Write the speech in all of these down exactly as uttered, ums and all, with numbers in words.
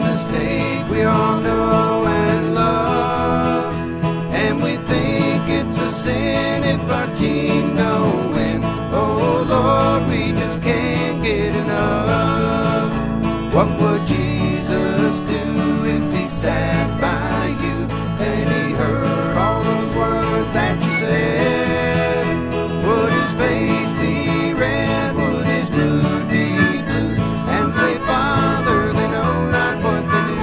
mistake we all know and love, and we think it's a sin if our team don't win. Oh Lord, we just can't get enough. What would Jesus do if he sat by you and he heard all those words that you said? Would his face be red? Would his mood be blue? And say, Father, they know not what they do.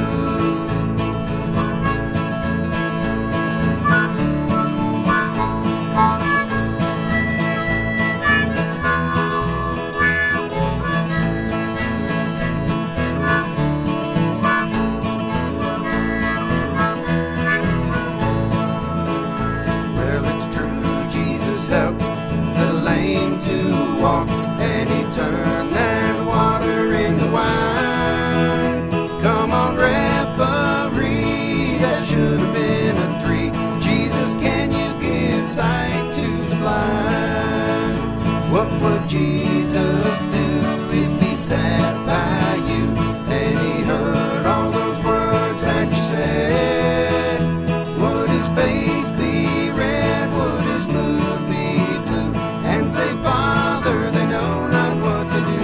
Well, it's true, Jesus helped the lame to walk, and he turned that water into wine. Come on, referee, that should have been a three. Jesus, can you give sight to the blind? What would Jesus do if he sat by you and he heard all those words that you said? Would his face be red? Would his mood be blue? And say, Father, they know not what to do.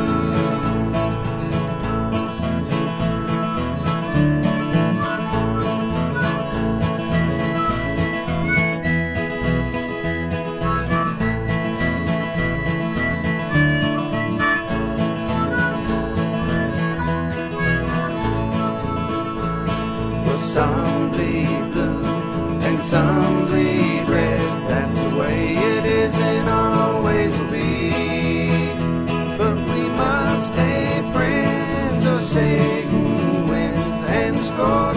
Well, some bleed blue and some bleed red. That's the way it is and always will be. But we must stay friends or Satan wins and scores.